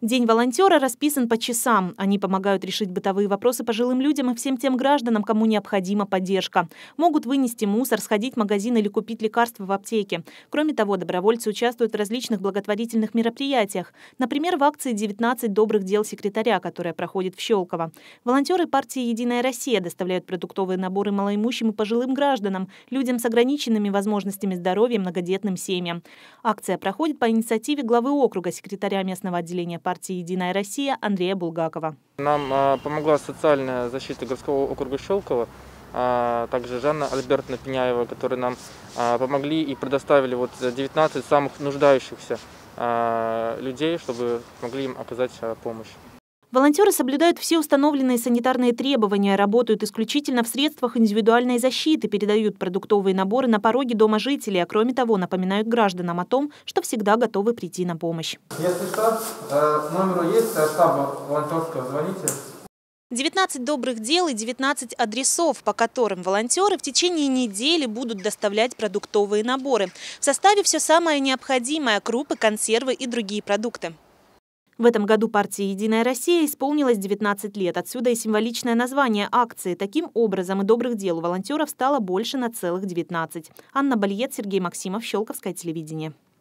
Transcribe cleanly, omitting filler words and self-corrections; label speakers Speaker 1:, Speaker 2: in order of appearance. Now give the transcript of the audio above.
Speaker 1: День волонтера расписан по часам. Они помогают решить бытовые вопросы пожилым людям и всем тем гражданам, кому необходима поддержка. Могут вынести мусор, сходить в магазин или купить лекарства в аптеке. Кроме того, добровольцы участвуют в различных благотворительных мероприятиях. Например, в акции «19 добрых дел секретаря», которая проходит в Щелково. Волонтеры партии «Единая Россия» доставляют продуктовые наборы малоимущим и пожилым гражданам, людям с ограниченными возможностями здоровья, многодетным семьям. Акция проходит по инициативе главы округа, секретаря местного отделения партии «Единая Россия» Андрея Булгакова.
Speaker 2: Нам помогла социальная защита городского округа Щелково, также Жанна Альбертовна Пеняева, которые нам помогли и предоставили 19 самых нуждающихся людей, чтобы могли им оказать помощь.
Speaker 1: Волонтеры соблюдают все установленные санитарные требования, работают исключительно в средствах индивидуальной защиты, передают продуктовые наборы на пороге дома жителей, а кроме того напоминают гражданам о том, что всегда готовы прийти на помощь.
Speaker 2: Если что, номеру есть штаба волонтерского, звоните.
Speaker 1: 19 добрых дел и 19 адресов, по которым волонтеры в течение недели будут доставлять продуктовые наборы. В составе все самое необходимое – крупы, консервы и другие продукты. В этом году партии «Единая Россия» исполнилось 19 лет. Отсюда и символичное название акции. Таким образом, и добрых дел у волонтеров стало больше на целых 19. Анна Бальет, Сергей Максимов, Щелковское телевидение.